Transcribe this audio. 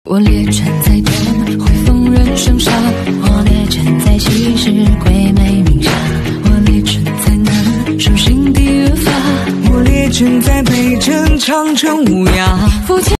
我列阵在灯会逢人生杀，我列阵在西施鬼魅明下，我列阵在南手心底越发， 我列阵在北辰长城无涯。